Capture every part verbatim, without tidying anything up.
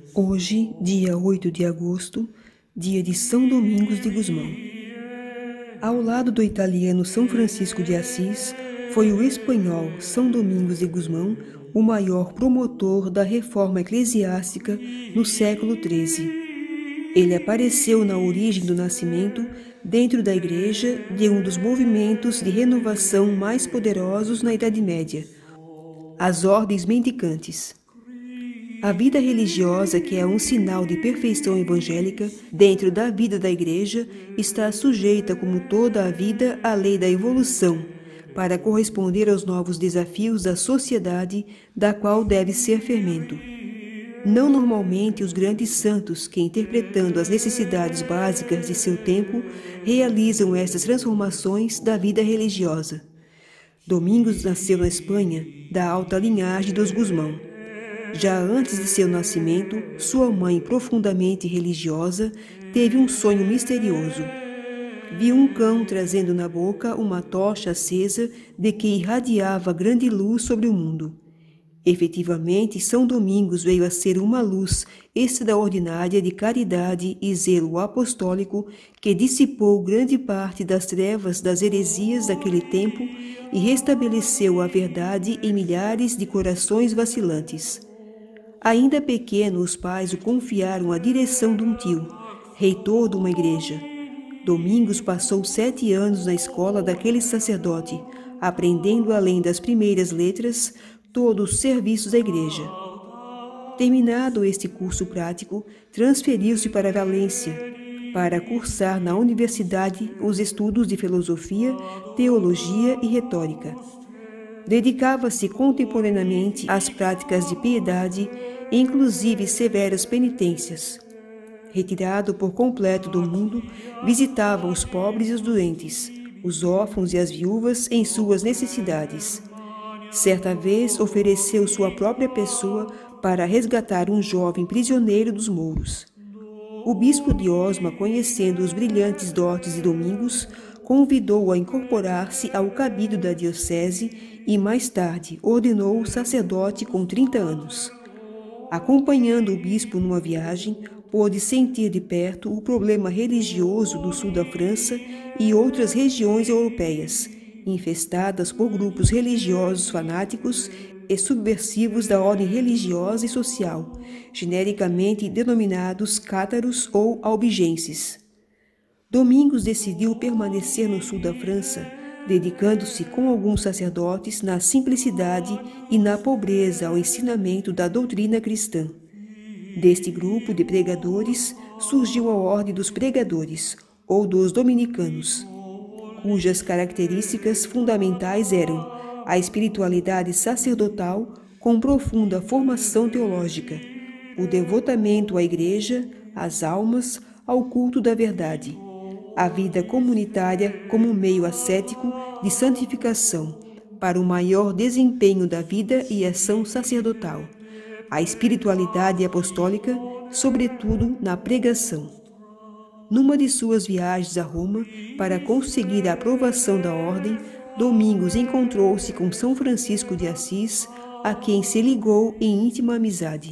Hoje, dia oito de agosto, dia de São Domingos de Gusmão. Ao lado do italiano São Francisco de Assis, foi o espanhol São Domingos de Gusmão o maior promotor da reforma eclesiástica no século treze. Ele apareceu na origem do nascimento dentro da Igreja de um dos movimentos de renovação mais poderosos na Idade Média, as ordens mendicantes. A vida religiosa, que é um sinal de perfeição evangélica dentro da vida da Igreja, está sujeita, como toda a vida, à lei da evolução, para corresponder aos novos desafios da sociedade, da qual deve ser fermento. Não normalmente os grandes santos que, interpretando as necessidades básicas de seu tempo, realizam estas transformações da vida religiosa. Domingos nasceu na Espanha, da alta linhagem dos Gusmão. Já antes de seu nascimento, sua mãe, profundamente religiosa, teve um sonho misterioso. Viu um cão trazendo na boca uma tocha acesa de que irradiava grande luz sobre o mundo. Efetivamente, São Domingos veio a ser uma luz extraordinária de caridade e zelo apostólico que dissipou grande parte das trevas das heresias daquele tempo e restabeleceu a verdade em milhares de corações vacilantes. Ainda pequeno, os pais o confiaram à direção de um tio, reitor de uma igreja. Domingos passou sete anos na escola daquele sacerdote, aprendendo, além das primeiras letras, todos os serviços da igreja. Terminado este curso prático, transferiu-se para Valência, para cursar na universidade os estudos de filosofia, teologia e retórica. Dedicava-se contemporaneamente às práticas de piedade, inclusive severas penitências. Retirado por completo do mundo, visitava os pobres e os doentes, os órfãos e as viúvas em suas necessidades. Certa vez ofereceu sua própria pessoa para resgatar um jovem prisioneiro dos mouros. O bispo de Osma, conhecendo os brilhantes dotes de Domingos, convidou-o a incorporar-se ao cabido da diocese e, mais tarde, ordenou-o sacerdote com trinta anos. Acompanhando o bispo numa viagem, pôde sentir de perto o problema religioso do sul da França e outras regiões europeias, infestadas por grupos religiosos fanáticos e subversivos da ordem religiosa e social, genericamente denominados cátaros ou albigenses. Domingos decidiu permanecer no sul da França, dedicando-se com alguns sacerdotes na simplicidade e na pobreza ao ensinamento da doutrina cristã. Deste grupo de pregadores surgiu a Ordem dos Pregadores, ou dos Dominicanos, cujas características fundamentais eram a espiritualidade sacerdotal com profunda formação teológica, o devotamento à Igreja, às almas, ao culto da verdade, a vida comunitária como meio ascético de santificação para o maior desempenho da vida e ação sacerdotal, a espiritualidade apostólica, sobretudo na pregação. Numa de suas viagens a Roma, para conseguir a aprovação da ordem, Domingos encontrou-se com São Francisco de Assis, a quem se ligou em íntima amizade.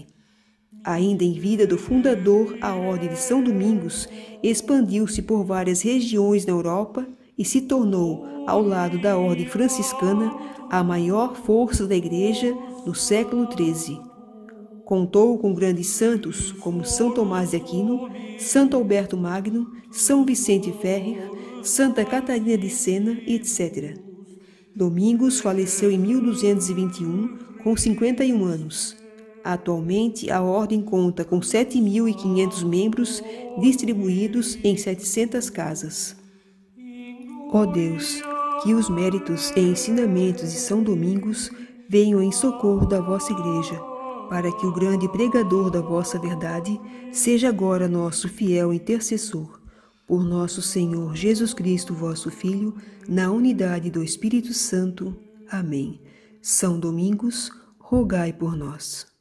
Ainda em vida do fundador, a Ordem de São Domingos expandiu-se por várias regiões na Europa e se tornou, ao lado da Ordem Franciscana, a maior força da Igreja no século treze. Contou com grandes santos como São Tomás de Aquino, Santo Alberto Magno, São Vicente Ferrer, Santa Catarina de Sena, etcétera. Domingos faleceu em mil duzentos e vinte e um, com cinquenta e um anos. Atualmente, a Ordem conta com sete mil e quinhentos membros distribuídos em setecentas casas. Ó Deus, que os méritos e ensinamentos de São Domingos venham em socorro da vossa Igreja, para que o grande pregador da vossa verdade seja agora nosso fiel intercessor. Por nosso Senhor Jesus Cristo, vosso Filho, na unidade do Espírito Santo. Amém. São Domingos, rogai por nós.